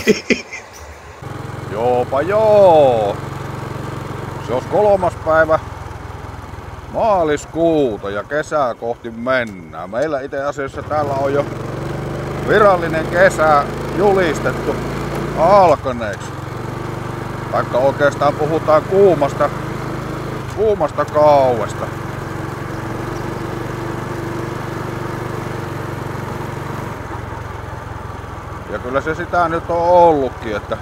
Joopa joo. Se olisi 3. päivä maaliskuuta ja kesää kohti mennään. Meillä itse asiassa täällä on jo virallinen kesä julistettu alkaneeksi. Vaikka oikeastaan puhutaan kuumasta kauesta. Ja kyllä se sitä nyt on ollutkin, että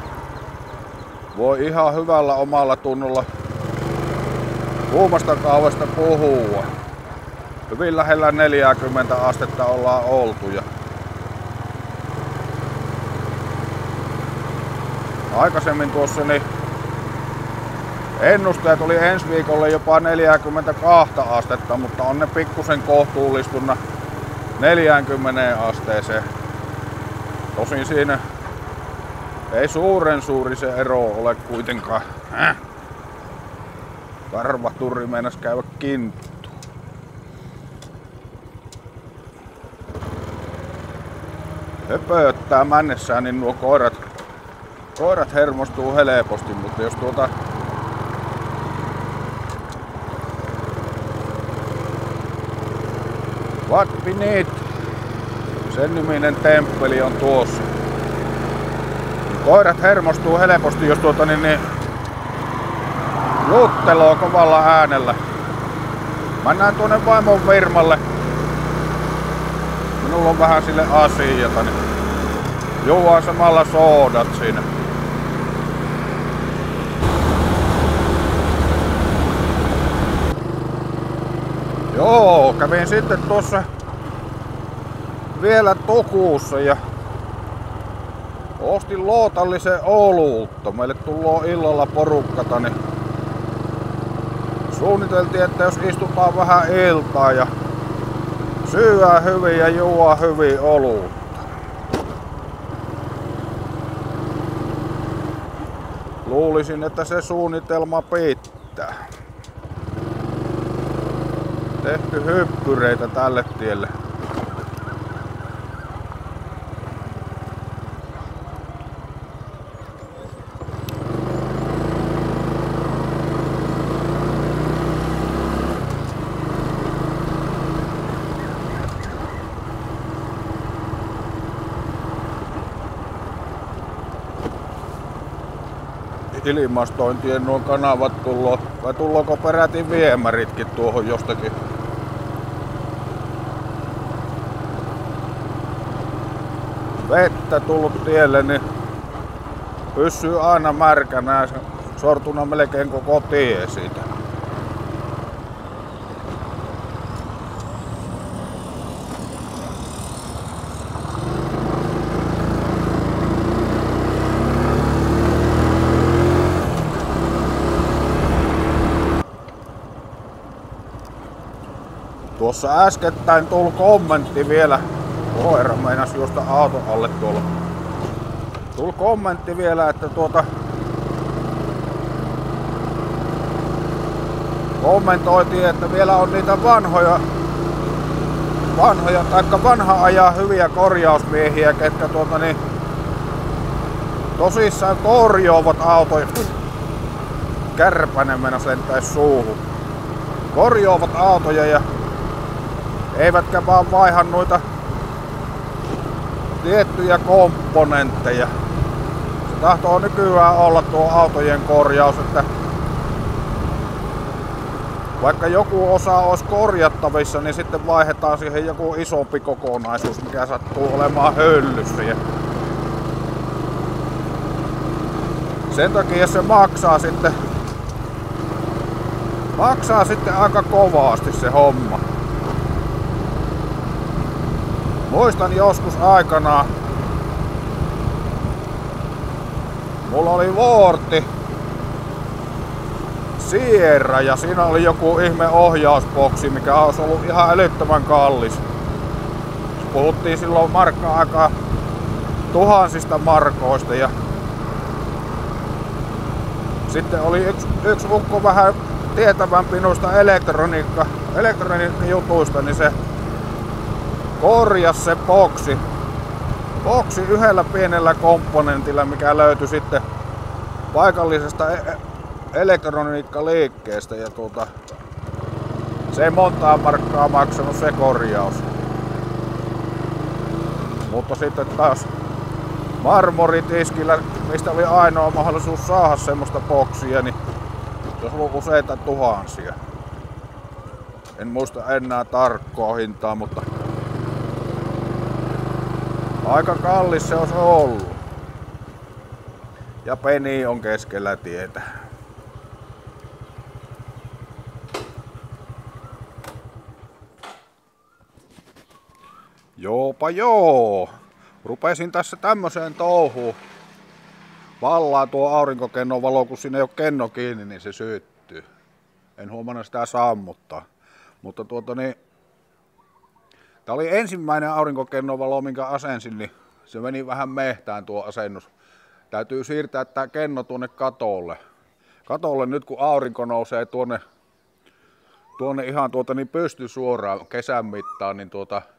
voi ihan hyvällä omalla tunnolla kuumasta kaudesta puhua. Hyvin lähellä 40 astetta ollaan oltu. Ja aikaisemmin tuossa niin ennusteet oli ensi viikolle jopa 42 astetta, mutta on ne pikkusen kohtuullistuna 40 asteeseen. Tosin siinä ei suuren suuri se ero ole kuitenkaan. Karvaturi meinas käydä kinttu. Höpöttää männessään, niin nuo koirat hermostuu helposti, mutta jos What we need, sen niminen temppeli on tuossa. Koirat hermostuu helposti, jos jutteloo kovalla äänellä. Mennään tuonne vaimon firmalle. Minulla on vähän sille asiata, niin juodaan samalla soodat siinä. Joo, kävin sitten tuossa vielä Tukussa ja ostin lootallisen olutta. Meille tullaan illalla porukkata, niin suunniteltiin, että jos istutaan vähän iltaa ja syödä hyvin ja juo hyvin olutta. Luulisin, että se suunnitelma pitää. Tehty hyppyreitä tälle tielle. Ilmastointien nuo kanavat tulloo, vai tullooko peräti viemäritkin tuohon jostakin? Vettä tullut tielle, niin pysyy aina märkänä ja sortuna melkein koko tie siitä. Tuossa äskettäin tuli kommentti vielä. Koira meinas juosta auton alle tuolla. Tuli kommentti vielä, että kommentoitiin, että vielä on niitä vanhoja taikka vanha ajaa hyviä korjausmiehiä, ketkä tosissaan korjaavat autoja. Kärpänen meinas lentäis suuhun. Korjaavat autoja ja eivätkä vaan vaiha noita tiettyjä komponentteja. Se tahtoo nykyään olla tuo autojen korjaus, että vaikka joku osa olisi korjattavissa, niin sitten vaihdetaan siihen joku isompi kokonaisuus, mikä sattuu olemaan höllyssä. Ja sen takia se maksaa sitten aika kovasti se homma. Muistan joskus aikanaan, mulla oli Vorti Sierra ja siinä oli joku ihme ohjausboksi, mikä olisi ollut ihan älyttömän kallis. Puhuttiin silloin markka-aikaa tuhansista markoista ja sitten oli yksi ukko vähän tietävämpi noista elektroniikka jutuista, niin se korjasi se boksi boksi yhdellä pienellä komponentilla, mikä löytyi sitten paikallisesta elektroniikkaliikkeestä ja se ei montaa markkaa maksanut se korjaus. Mutta sitten taas marmoritiskillä, mistä oli ainoa mahdollisuus saada semmoista boksia, niin se on ollut useita tuhansia. En muista enää tarkkoa hintaa, mutta aika kallis se olisi ollut. Ja peni on keskellä tietä. Joopa joo. Rupesin tässä tämmöiseen touhuun. Vallaa tuo aurinkokennon valo, kun siinä ei ole kenno kiinni, niin se syttyy. En huomannut sitä sammuttaa. Mutta tää oli ensimmäinen aurinkokennon valo, minkä asensin, niin se meni vähän mehtään tuo asennus. Täytyy siirtää tää kenno tuonne katolle. Katolle nyt kun aurinko nousee tuonne ihan pysty suoraan kesän mittaan, niin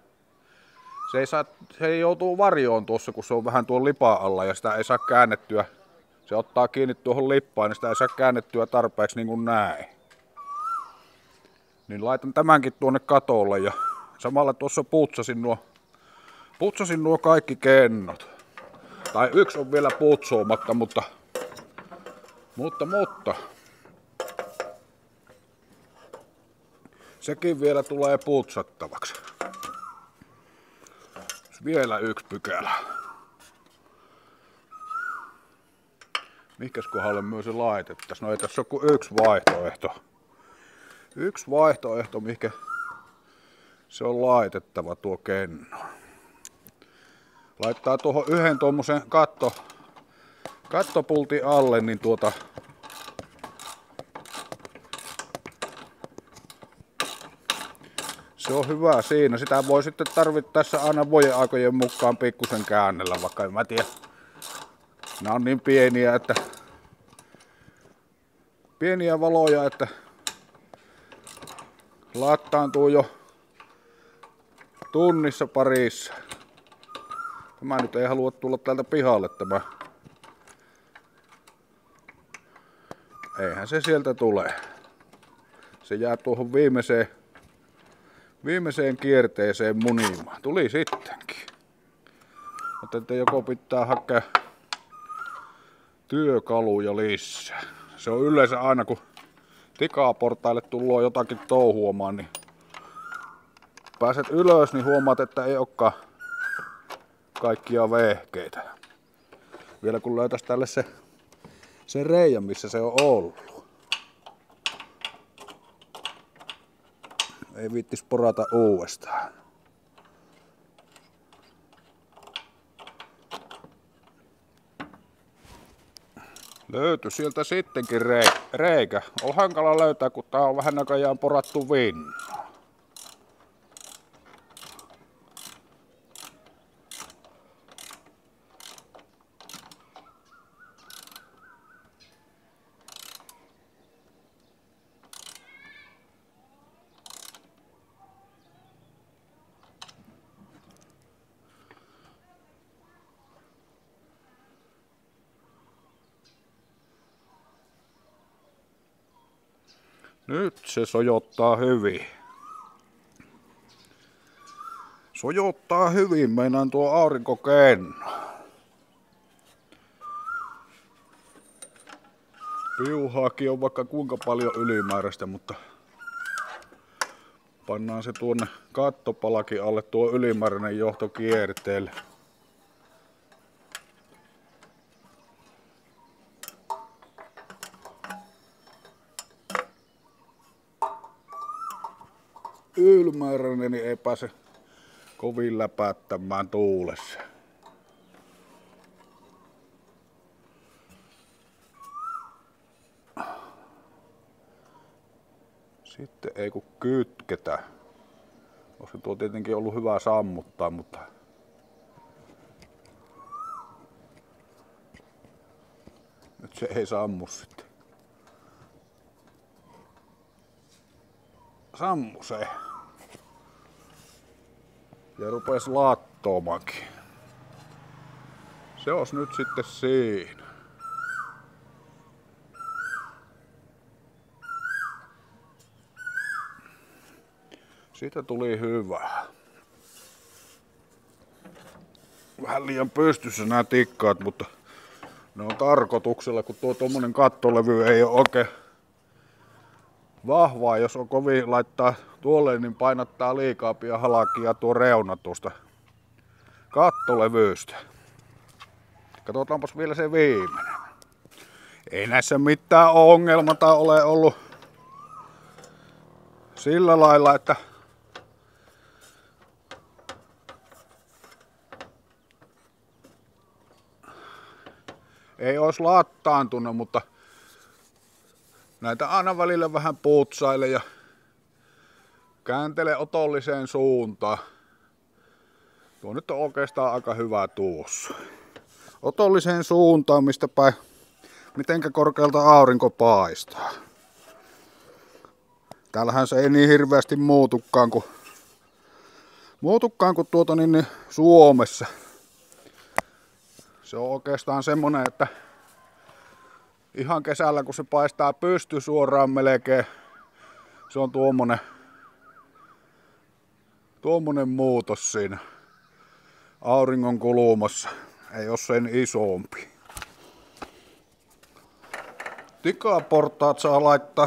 se joutuu varjoon tuossa, kun se on vähän tuon lipan alla ja sitä ei saa käännettyä. Se ottaa kiinni tuohon lippaan, niin sitä ei saa käännettyä tarpeeksi niin kuin näin. Niin laitan tämänkin tuonne katolle ja samalla tuossa putsasin nuo kaikki kennot. Tai yksi on vielä putsuumatta, mutta sekin vielä tulee putsattavaksi. Vielä yksi pykälä. Mihkäs kohdalle myös se laitettaisiin? No ei tässä ole kuin yksi vaihtoehto. Yksi vaihtoehto, mihinkä se on laitettava tuo kenno. Laittaa tuohon yhden tuommoisen kattopultin alle, niin se on hyvä siinä. Sitä voi sitten tarvittaessa aina vuodenaikojen mukaan pikkusen käännellä, vaikka en mä tiedä. Nämä on niin pieniä valoja, että lataantuu jo tunnissa parissa. Tämä nyt ei halua tulla täältä pihalle tämä. Eihän se sieltä tule. Se jää tuohon viimeiseen kierteeseen munimaan. Tuli sittenkin. Mutta joko pitää hakea työkaluja lisää. Se on yleensä aina kun tikaportaille tulee jotakin touhuamaan, niin pääset ylös, niin huomaat, että ei olekaan kaikkia vehkeitä. Vielä kun löytäisi tälle se reijän, missä se on ollut. Ei viittis porata uudestaan. Löytyi sieltä sittenkin reikä. On hankala löytää, kun tää on vähän näköjään porattu vinno. Nyt se sojottaa hyvin. Sojottaa hyvin, meinaan tuo aurinkokenno. Piuhaakin on vaikka kuinka paljon ylimääräistä, mutta pannaan se tuonne kattopalakin alle tuo ylimääräinen johto kierteelle. Ylimääräinen, niin ei pääse kovin läpättämään tuulessa. Sitten ei kun kytketä. Olisi tuo tietenkin ollut hyvä sammuttaa, mutta nyt se ei sammu sitten. Sammu se. Ja rupes laattomaankin. Se olisi nyt sitten siinä. Siitä tuli hyvää. Vähän liian pystyssä nämä tikkaat, mutta ne on tarkoituksella, kun tuo tommonen kattolevy ei ole oikein vahvaa. Jos on kovin laittaa tuolle, niin painattaa liikaa pian halakia tuo reuna tuosta kattolevystä. Katsotaanpas vielä se viimeinen. Ei näissä mitään ongelmata ole ollut sillä lailla, että ei olisi lattaantunut, mutta näitä aina välillä vähän putsaile ja kääntele otolliseen suuntaan. Tuo nyt on oikeastaan aika hyvä tuossa. Otolliseen suuntaan, mistä päin, mitenkä korkealta aurinko paistaa. Täällähän se ei niin hirveästi muutukaan kuin Suomessa. Se on oikeastaan semmonen, että ihan kesällä kun se paistaa pysty suoraan melkein, se on tuommoinen muutos siinä auringon kulmassa. Ei ole sen isompi. Tikaportaat saa laittaa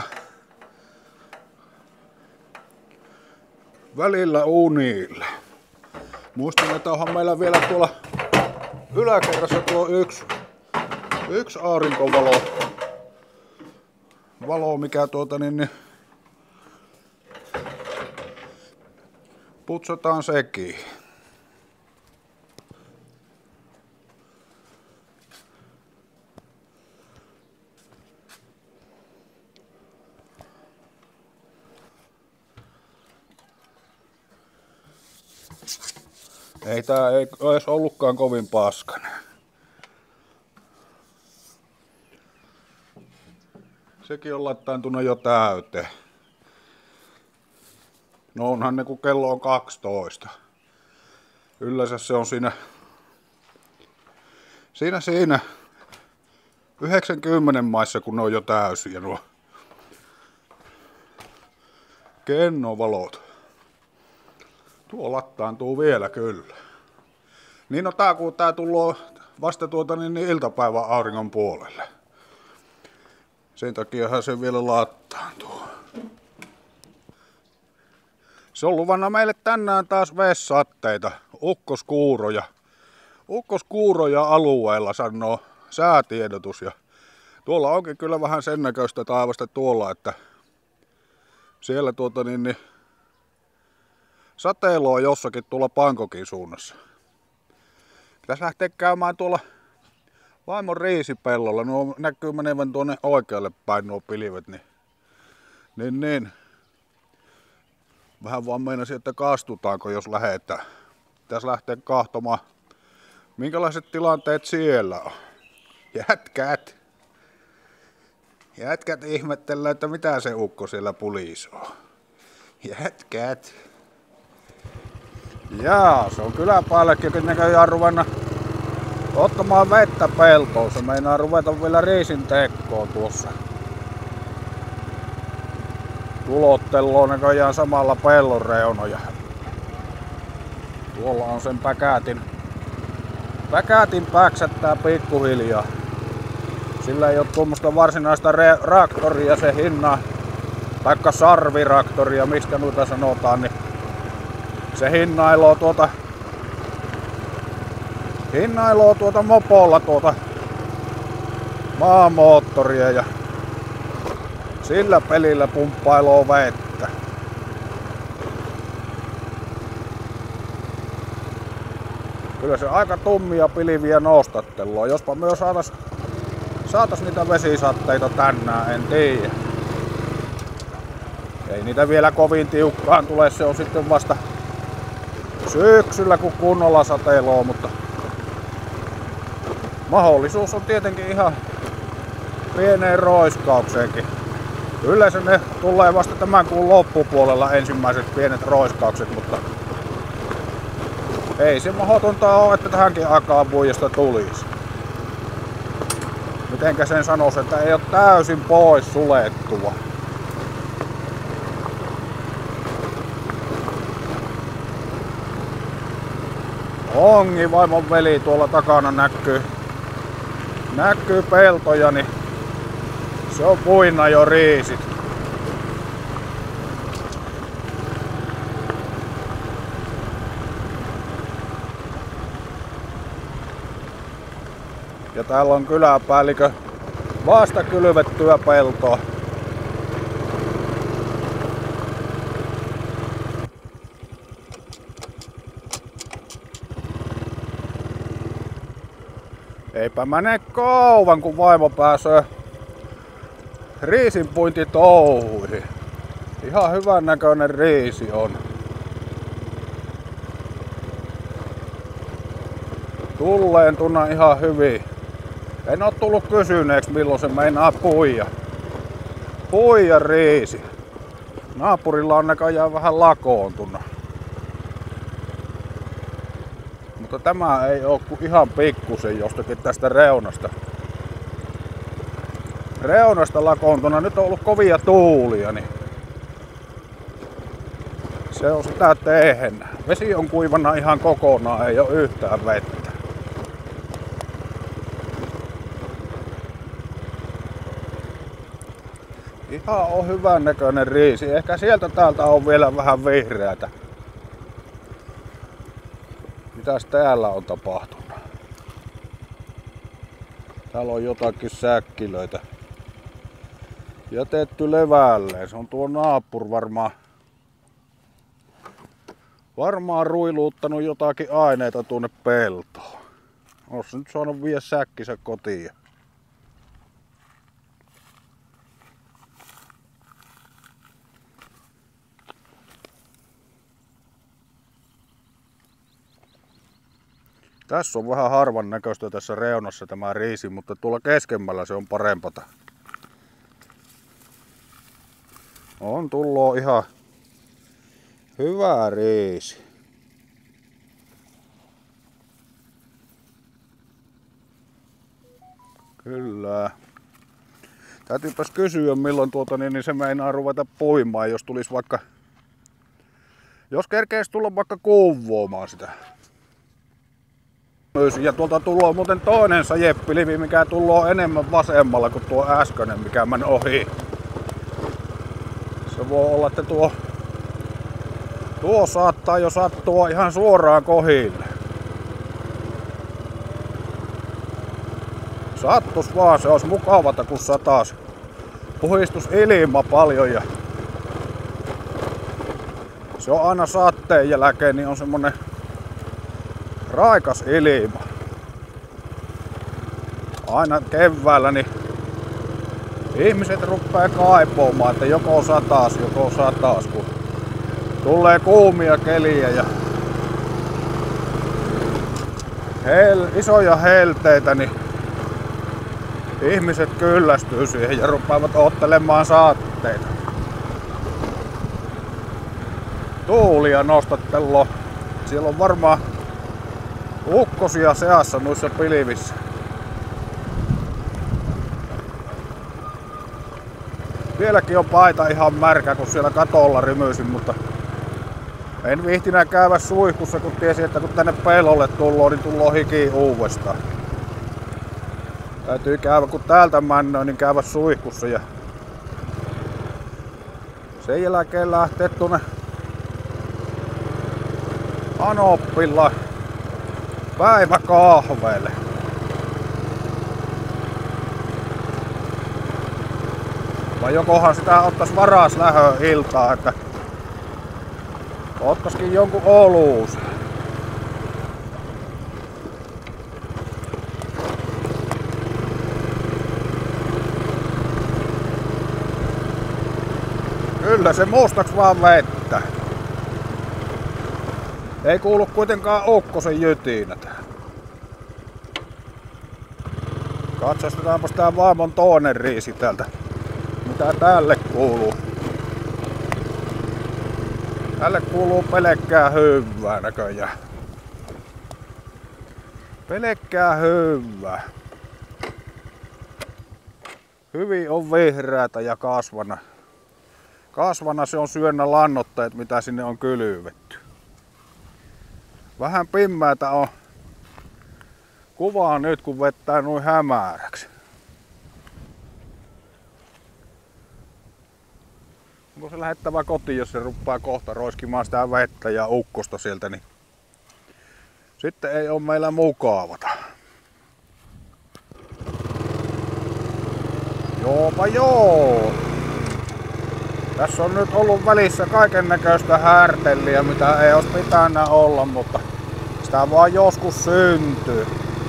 välillä unille. Muistan, että onhan meillä vielä tuolla yläkerrassa tuo yksi aurinkovalo, mikä putsataan sekin. Ei tää ei edes ollutkaan kovin paskana. Sekin on laittaantunut jo täyteen. No onhan ne kun kello on 12. Yleensä se on siinä 90 maissa kun ne on jo täysiä nuo kennovalot. Tuo lattaantuu vielä kyllä. Niin no tää tullut vasta iltapäivän auringon puolelle. Sen takiahan se vielä lattaantuu. Se on luvannut meille tänään taas vessatteita, ukkoskuuroja alueella, sanoo säätiedotus. Ja tuolla onkin kyllä vähän sen näköistä taivasta tuolla, että siellä sateilua on jossakin tuolla Bangkokin suunnassa. Pitäisi lähteä käymään tuolla vaimon riisipellolla. Nuo näkyy menevän tuonne oikealle päin nuo pilvet. Niin. Vähän vaan meinasin, että kastutaanko jos lähdetään. Pitäisi lähteä kahtomaan, minkälaiset tilanteet siellä on. Jätkät ihmettelee, että mitä se ukko siellä pulisoo. Jätkät. Jaa, se on kyläpäällekin näköjään ruvennut ottamaan vettä peltoon. Se meinaa ruveta vielä riisin tekkoon tuossa. Tulotteloo näköjään samalla pellon reunoja. Tuolla on sen päkätin päksättää pikkuhiljaa. Sillä ei ole tuommoista varsinaista reaktoria se hinna, taikka sarviraktoria, mistä noita sanotaan, niin se hinnailoo mopolla maamoottoria ja sillä pelillä pumppailoo vettä. Kyllä se aika tummia pilviä nostattelua. Jospa me saatais niitä vesisatteita tänään, en tiedä. Ei niitä vielä kovin tiukkaan tule, se on sitten vasta syksyllä kun kunnolla sateiloo, mutta mahdollisuus on tietenkin ihan pieneen roiskaukseenkin. Yleensä ne tulee vasta tämän kuun loppupuolella ensimmäiset pienet roiskaukset, mutta Ei se mahdotonta ole, että tähänkin aikaan vuodesta tulisi. Mitenkä sen sanoisi, että ei ole täysin pois sulettua. Ongi vaimon veli tuolla takana näkyy peltoja, niin se on puina jo riisit. Ja täällä on kyläpäällikö vasta kylvettyä peltoa. Eipä mene kauan, kun vaimo pääsee riisinpuintitouhuihin. Ihan hyvän näköinen riisi on. Tulleen tunna ihan hyvin. En oo tullut kysyneeksi, milloin se meinaa puija. Puija riisi. Naapurilla on näköjään vähän lakoontunut. Mutta tämä ei oo kuin ihan pikkusen jostakin tästä reunasta. Reunasta lakoontunut. Nyt on ollut kovia tuulia, niin se on sitä tehennä. Vesi on kuivana ihan kokonaan, ei oo yhtään vettä. Ihan on hyvän näköinen riisi. Ehkä sieltä täältä on vielä vähän vihreätä. Mitäs täällä on tapahtunut? Täällä on jotakin säkkilöitä jätetty levälleen. Se on tuo naapur varmaan ruiluuttanut jotakin aineita tuonne peltoon. Ois nyt saanut vie säkkinsä kotiin. Tässä on vähän harvan näköistä tässä reunassa tämä riisi, mutta tuolla keskemmällä se on parempata. On tullut ihan hyvä riisi. Kyllä. Täytyypäs kysyä milloin niin se meinaa ruveta puimaan, jos tulisi vaikka... Jos kerkeisi tulla vaikka kuuvoamaan sitä. Ja tuolta tulee muuten toinen sajeppilivi, mikä tulee enemmän vasemmalla kuin tuo äskeinen, mikä meni ohi. Se voi olla, että tuo saattaa jo sattua ihan suoraan kohille. Sattus vaan, se olisi mukavata kun satas. Puhistus ilma paljon ja se on aina sateen jälkeen, niin on semmonen raikas ilma. Aina keväällä niin ihmiset rupeaa kaipaamaan, että joko satas, kun tulee kuumia keliä ja isoja helteitä, niin ihmiset kyllästyy siihen ja rupeavat ottelemaan saatteita. Tuulia nostattelua. Siellä on varmaan ukkosia seassa noissa pilvissä. Vieläkin on paita ihan märkä, kun siellä katolla rymyisin, mutta en viihtinä käydä suihkussa, kun tiesin, että kun tänne pellolle tullaan, niin tullaan hiki uudestaan. Täytyy käydä, kun täältä männöön, niin käydä suihkussa ja sen jälkeen lähtee tuonne Anoppilla päiväkahveille. Vai jokohan sitä ottais varas lähöön iltaa, että ottaskin jonkun oluus. Kyllä se mustaks vaan vettä. Ei kuulu kuitenkaan ukkosen jytinät. Katsastetaanpas tää vaimon toinen riisi täältä. Mitä tälle kuuluu? Tälle kuuluu pelkkää hyvää näköjään. Pelkkää hyvää. Hyvin on vihreätä ja kasvana. Kasvana se on syönnä lannoitteet, mitä sinne on kylvetty. Vähän pimmäätä on kuvaa nyt, kun vettää noin hämäräksi. Onko se lähettävä kotiin, jos se ruppaa kohta roiskimaan sitä vettä ja ukkosta sieltä, niin sitten ei ole meillä mukavata. Joopa joo! Tässä on nyt ollut välissä kaiken näköistä härtelliä, mitä ei olisi pitänyt olla, mutta sitä vaan joskus syntyy.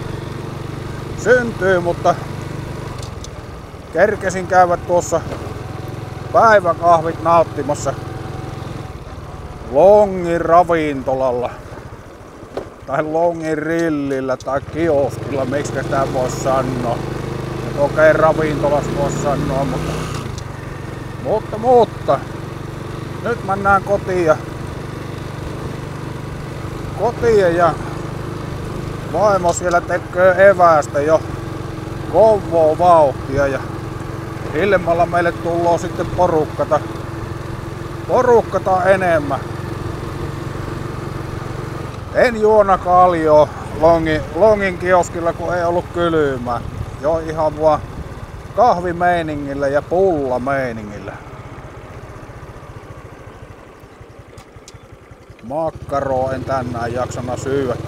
Mutta kerkesin käydä tuossa päiväkahvit nauttimassa Longin ravintolalla tai Longin rillillä tai kioskilla, miksi sitä voisi sanoa. Okei, ravintolassa voisi sanoa, mutta nyt mennään kotiin ja vaimo siellä tekee eväästä jo kovaa vauhtia ja illemmalla meille tullaan sitten porukkata enemmän. En juona kaljoo Longin kioskilla, kun ei ollut kylmää. Jo ihan vaan kahvimeiningillä ja pullameiningillä. Makkaroa en tänään jaksana syyä.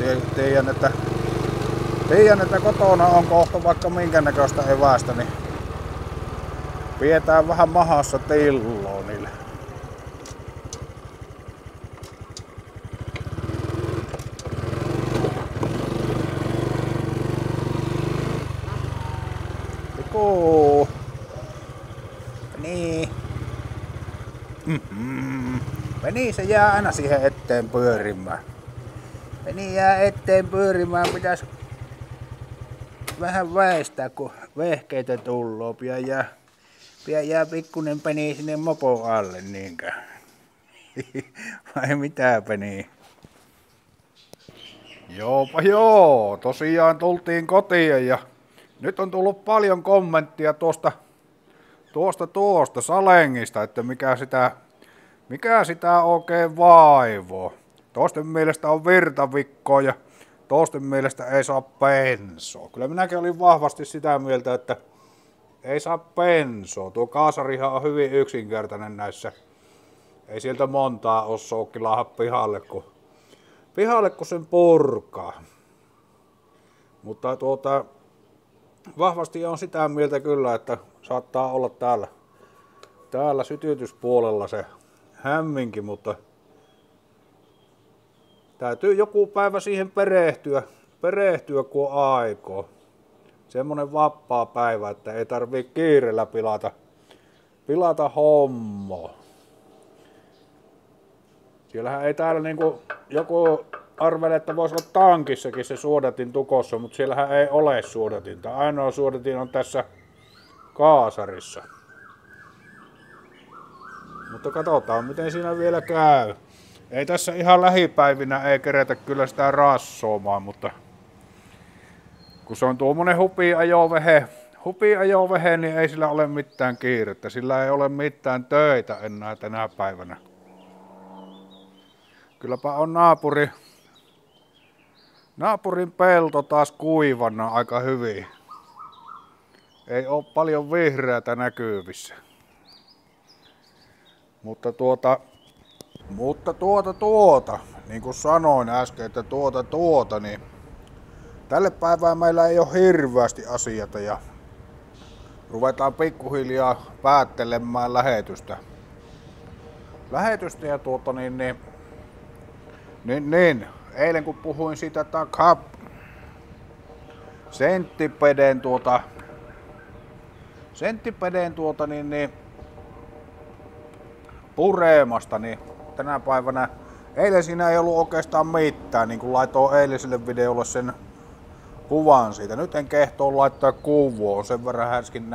Tiedän, että kotona on kohta vaikka minkä näköistä evästä, niin pidetään vähän mahassa tilloa niille. Niin. Veni se jää aina siihen eteen pyörimään. Veni jää eteen pyörimään, pitäis vähän väistää, kun vehkeitä tulloo. Pian jää pikkunen peni sinne mopon alle niinkään. Vai mitä peni? Joopa joo, tosiaan tultiin kotiin ja nyt on tullut paljon kommenttia tuosta salengista, että mikä sitä oikein vaivoo. Toisten mielestä on virtavikkoa ja toisten mielestä ei saa pensoa. Kyllä minäkin olin vahvasti sitä mieltä, että ei saa pensoa. Tuo kaasarihan on hyvin yksinkertainen näissä. Ei sieltä montaa ole soukkilaha pihalle kun sen purkaa. Mutta vahvasti on sitä mieltä kyllä, että saattaa olla täällä sytytyspuolella se hämminki, mutta täytyy joku päivä siihen perehtyä kun on aikoo. Semmonen vapaa päivä, että ei tarvii kiireellä pilata hommaa. Siellähän ei täällä niinku joku arvele, että voisi olla tankissakin se suodatin tukossa, mutta siellähän ei ole suodatinta. Ainoa suodatin on tässä kaasarissa. Mutta katsotaan miten siinä vielä käy. Ei tässä ihan lähipäivinä ei kerätä kyllä sitä rassoamaan, mutta kun se on tuommoinen hupiajovehe, niin ei sillä ole mitään kiirettä. Sillä ei ole mitään töitä enää tänä päivänä. Kylläpä on naapurin pelto taas kuivanna aika hyvin. Ei ole paljon vihreätä näkyvissä. Mutta niin kuin sanoin äsken, että niin tälle päivään meillä ei ole hirveästi asioita ja ruvetaan pikkuhiljaa päättelemään lähetystä ja eilen kun puhuin siitä senttipeden puremasta, niin tänä päivänä eilen siinä ei ollut oikeastaan mitään, niin kuin laitoin eiliselle videolle sen kuvan siitä. Nyt en kehtoo laittaa kuvaa, on sen verran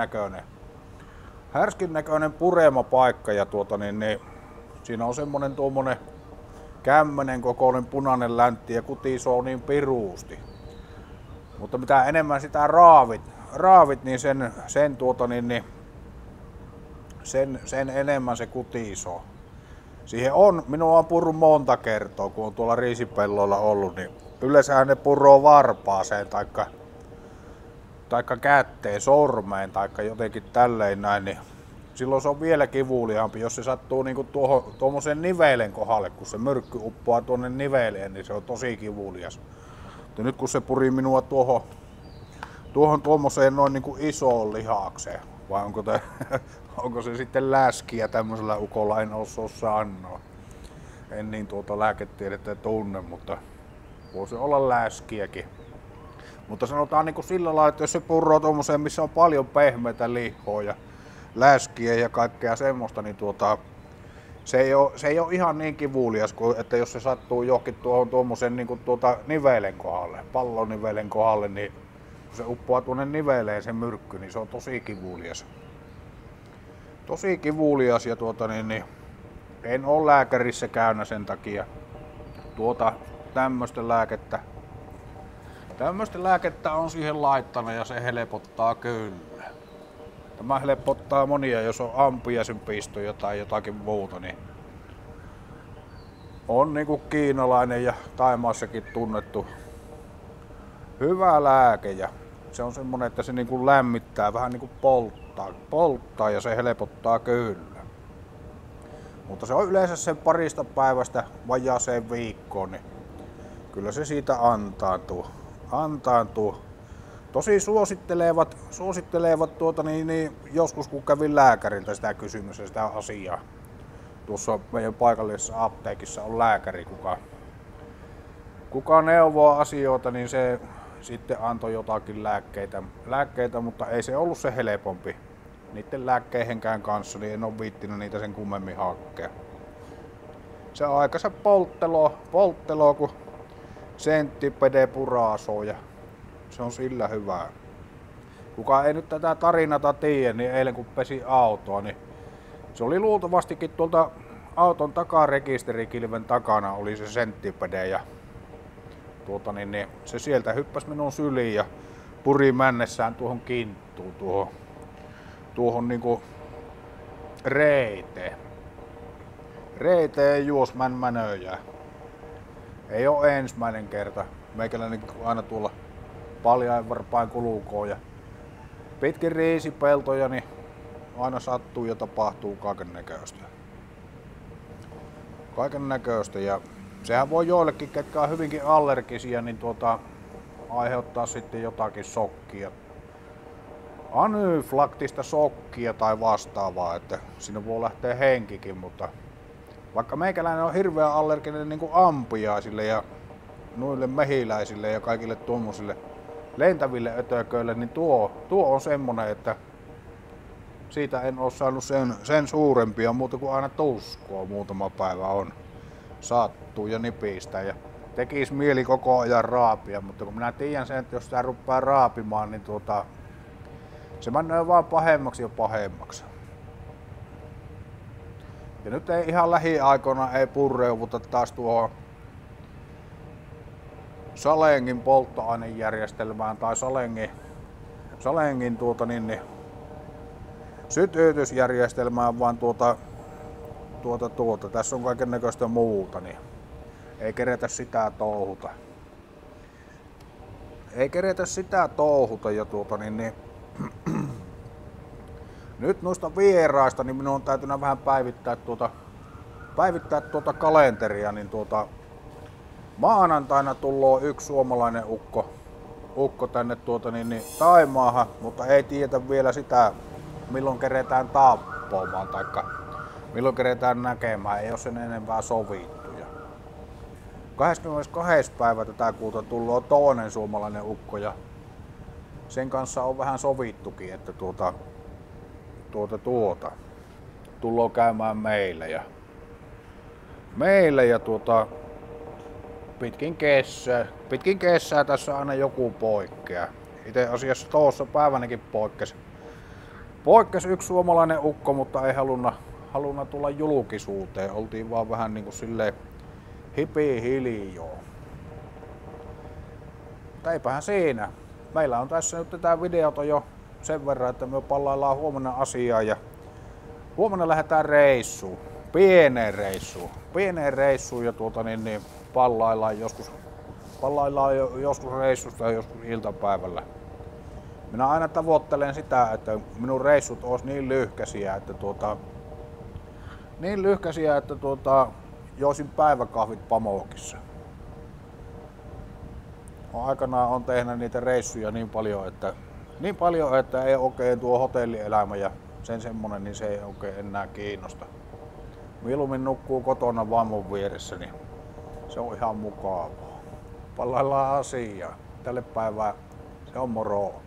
härskin näköinen puremapaikka ja siinä on semmonen kämmenen kokoinen punainen läntti ja kutisoo niin piruusti. Mutta mitä enemmän sitä raavit niin sen enemmän se kutisoo. Siihen minua on purru monta kertaa, kun on tuolla riisipelloilla ollut, niin yleensä ne puroo varpaaseen taikka kätteen, sormeen taikka jotenkin tälleen näin, niin silloin se on vielä kivuliaampi, jos se sattuu niinku tuommoisen nivelen kohdalle, kun se myrkky uppoaa tuonne niveleen, niin se on tosi kivulias. Ja nyt kun se puri minua tuohon tuommoiseen noin niinku isoon lihakseen, vai onko se sitten läskiä tämmöisellä ukolla, en osaa sanoa. En niin lääketiedettä tunne, mutta voisi olla läskiäkin. Mutta sanotaan niin kuin sillä lailla, että jos se purroo tuommoiseen, missä on paljon pehmeitä lihoa ja läskiä ja kaikkea semmoista, niin se ei ole ihan niin kivulias kuin että jos se sattuu johonkin tuommoisen niin nivelen kohdalle, pallonivelen kohdalle, niin kun se uppoaa tuonne niveleen se myrkky, niin se on tosi kivulias. Tosi kivulias ja en ole lääkärissä käynyt sen takia tämmöistä lääkettä on siihen laittanut ja se helpottaa kyllä. Tämä helpottaa monia, jos on ampiaisenpistoja tai jotakin muuta, niin on niinku kiinalainen ja Thaimaassakin tunnettu hyvä lääke ja se on semmonen, että se niinku lämmittää, vähän niinku polttaa ja se helpottaa kyllä. Mutta se on yleensä sen parista päivästä vajaaseen viikkoon, niin kyllä se siitä antaantuu. Tosi suosittelevat joskus kun kävin lääkäriltä sitä kysymystä, sitä asiaa. Tuossa meidän paikallisessa apteekissa on lääkäri, kuka neuvoo asioita, niin se sitten antoi jotakin lääkkeitä, mutta ei se ollut se helpompi. Niiden lääkkeidenkään kanssa, niin en ole viittinyt niitä sen kummemmin hakkea. Se on aikansa poltteloa kun senttipede purasoo ja se on sillä hyvää. Kuka ei nyt tätä tarinata tiedä, niin eilen kun pesi autoa, niin se oli luultavastikin tuolta auton takarekisterikilven takana oli se senttipede ja niin se sieltä hyppäsi minun syliin ja puri männessään tuohon kinttuun, tuohon niinku reiteen juosmänmänöjää. Ei ole ensimmäinen kerta. Meikäläinen aina tuolla paljain varpain kulukoo ja pitkin riisipeltoja, niin aina sattuu ja tapahtuu kaiken näköistä ja sehän voi joillekin, ketkä on hyvinkin allergisia, niin aiheuttaa sitten jotakin shokkia. Anafylaktista shokkia tai vastaavaa, että sinne voi lähteä henkikin, mutta vaikka meikäläinen on hirveän allerginen niin kuin ampiaisille ja noille mehiläisille ja kaikille tuommoisille lentäville ötököille, niin tuo on semmonen, että siitä en ole saanut sen suurempia muuta kuin aina tuskua muutama päivä on. Sattuu ja nipistää ja tekis mieli koko ajan raapia, mutta kun minä tiedän sen, että jos sitä rupeaa raapimaan, niin se menee vaan pahemmaksi ja pahemmaksi. Ja nyt ei ihan lähiaikoina ei purreuvuta taas tuohon Salengin polttoainejärjestelmään tai Salengin sytytysjärjestelmään, vaan tässä on kaiken näköistä muuta, niin ei keretä sitä touhuta. Ja nyt noista vieraista, niin minun on täytynyt vähän päivittää kalenteria, niin maanantaina tulloo yksi suomalainen ukko tänne Thaimaahan, mutta ei tiedetä vielä sitä, milloin keretään tappomaan tai milloin keretään näkemään, ei ole sen enempää sovittu. 22. päivä tätä kuuta tulloo toinen suomalainen ukko ja sen kanssa on vähän sovittukin, että tulloo käymään meillä ja pitkin kesää tässä aina joku poikkeaa. Itse asiassa tuossa päivänäkin poikkesi yksi suomalainen ukko, mutta ei halunnut tulla julkisuuteen. Oltiin vaan vähän niin kuin silleen hiljoo. Mutta eipähän siinä. meillä on tässä nyt tätä videota jo sen verran, että me pallaillaan huomenna asiaa ja huomenna lähdetään reissuun. Pieneen reissuun ja pallaillaan joskus reissusta ja joskus iltapäivällä. Minä aina tavoittelen sitä, että minun reissut olisi niin lyhkäisiä, että joisin päiväkahvit Pamokissa. Aikanaan on tehnyt niitä reissuja niin paljon, että ei oikein tuo hotellielämä ja sen semmonen, niin se ei oikein enää kiinnosta. Mieluummin nukkuu kotona vaimon vieressä, niin se on ihan mukavaa. Pallaillaan asiaa. Tälle päivää se on moro.